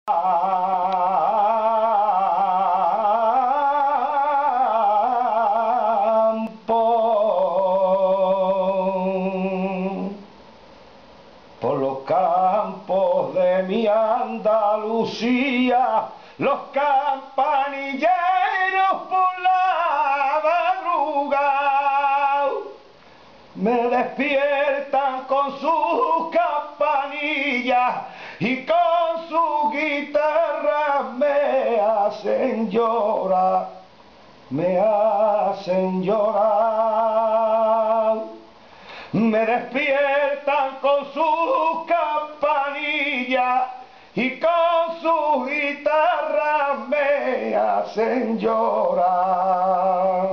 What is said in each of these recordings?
Por los campos de mi Andalucía, los campanilleros por la madrugada me despiertan con sus campanillas y con su guitarra me hacen llorar, me hacen llorar. Me despiertan con sus campanillas y con sus guitarras me hacen llorar.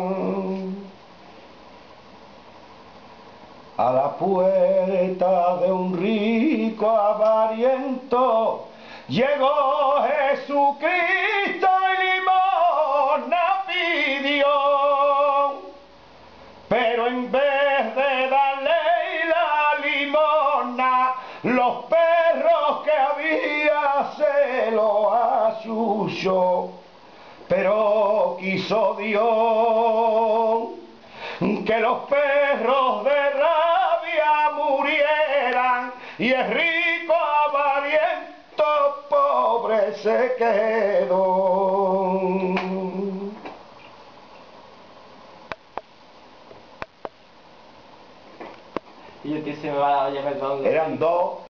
A la puerta de un rico avariento llegó Jesucristo y limosna pidió, pero en vez de darle la limosna, los perros que había se lo achuchó. Pero quiso Dios que los perros de rabia murieran y el rico avariento pobre se quedó. Y yo que se me va a llevar el Eran dos.